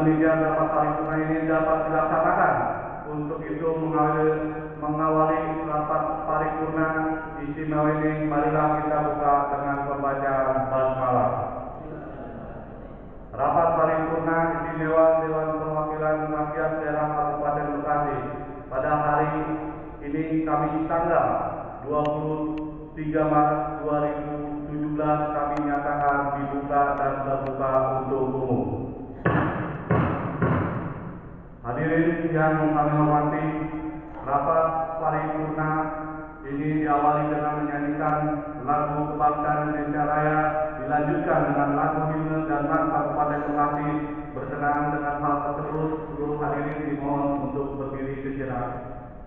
demikian rapat paripurna ini dapat dilaksanakan. Untuk itu mengawali rapat paripurna istimewa ini, marilah kita buka dengan pembacaan basmalah. Rapat paripurna istimewa Dewan Perwakilan Rakyat Daerah Kabupaten Bekasi pada hari ini Kamis tanggal 23 Maret 2017 kami nyatakan dibuka dan terbuka untuk umum. Hadirin yang kami hormati, rapat paripurna ini diawali dengan menyanyikan lagu kebangsaan Indonesia Raya, dilanjutkan dengan lagu himne dan march Kabupaten Bekasi. Berkenaan dengan hal tersebut, seluruh hadirin dimohon untuk berdiri sejenak.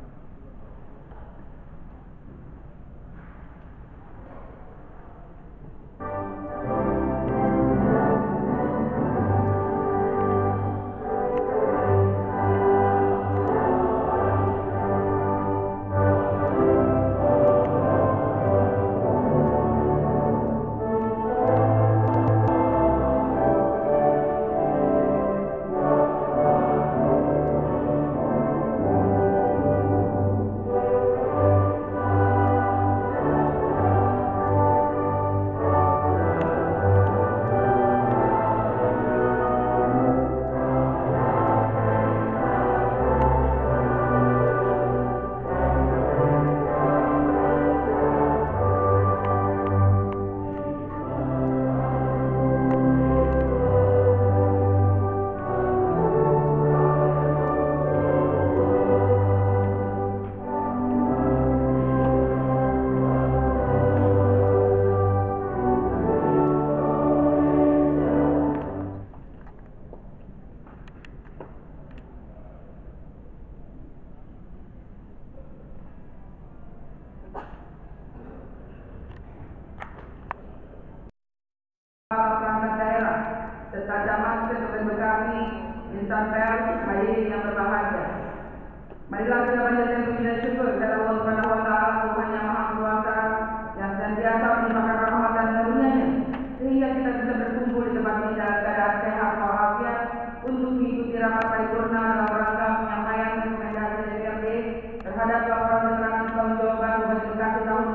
Perangkat daerah serta camat Kabupaten Bekasi, insan pers, hadirin yang berbahagia. Marilah kita panjatkan puji dan syukur kepada Allah Subhanahu wa Ta'ala, Tuhan yang Maha Kuasa, yang senantiasa melimpahkan rahmat dan karunia-Nya sehingga kita bisa berkumpul di tempat ini dalam keadaan sehat walafiat untuk mengikuti rapat paripurna dalam rangka penyampaian rekomendasi DPRD terhadap laporan keterangan pertanggungjawaban Kabupaten Bekasi tahun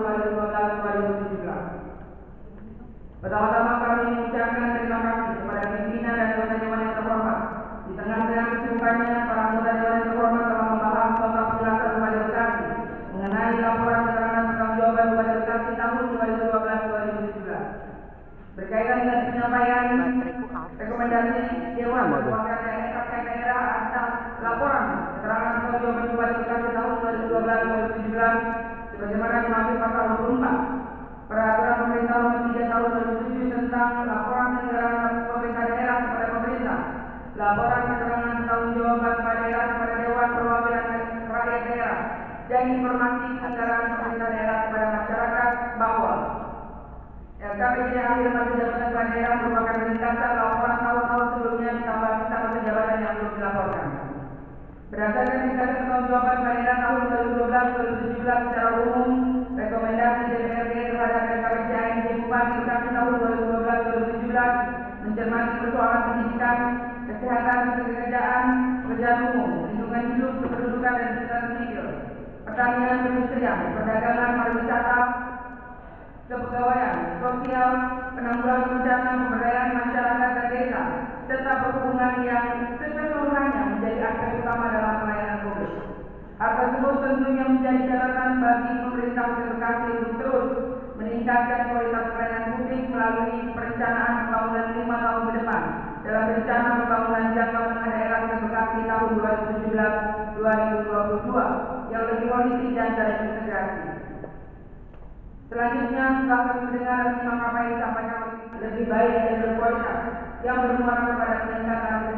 2012-2017. Pertama-tama kami mengucapkan terima kasih kepada pimpinan dan anggota Dewan yang terhormat. Di tengah kesibukannya, para anggota Dewan yang terhormat telah membahas nota penjelasan Kabupaten Bekasi mengenai laporan keterangan pertanggungjawaban Kabupaten Bekasi tahun 2012-2017. Berkaitan dengan penyampaian rekomendasi Dewan Perwakilan Daerah atas laporan keterangan pertanggungjawaban Kabupaten Bekasi tahun 2012-2017 sebagaimana dimaksud pasal 24 Peraturan Pemerintah Nomor 3 Tahun 2007 tentang laporan keterangan pemerintah daerah kepada pemerintah, laporan keterangan pertanggungjawaban kepala daerah kepada Dewan Perwakilan Rakyat Daerah, dan informasi anggaran pemerintah daerah kepada masyarakat bahwa LKPD akhir masa jabatan kepala daerah merupakan ringkasan laporan tahun-tahun sebelumnya ditambah sisa masa jabatan yang belum dilaporkan. Berdasarkan ringkasan pertanggungjawaban kepala daerah tahun 2012-2017 secara umum, rekomendasi DPRD terhadap LKPD ANJ Bupati Bekasi tahun 2012-2017 mencermati persoalan pendidikan, kesehatan, pekerjaan, pekerjaan umum, lingkungan hidup, kependudukan dan kesehatan sipil, pertanian, perindustrian, perdagangan, pariwisata, kepegawaian, sosial, penanggulangan bencana, pemberdayaan masyarakat dan desa, serta perhubungan yang keseluruhannya menjadi aspek utama dalam pelayanan publik. Hal tersebut tentunya menjadi catatan bagi pemerintah Kabupaten Bekasi untuk terus meningkatkan kualitas pelayanan publik melalui perencanaan pembangunan 5 tahun ke depan dalam rencana pembangunan jangka menengah daerah Kabupaten Bekasi tahun 2017-2022 yang lebih holistik dan terintegrasi. Selanjutnya, setelah kami mendengar 5 apa yang disampaikan lebih baik dan berkualitas yang bermuara kepada peningkatan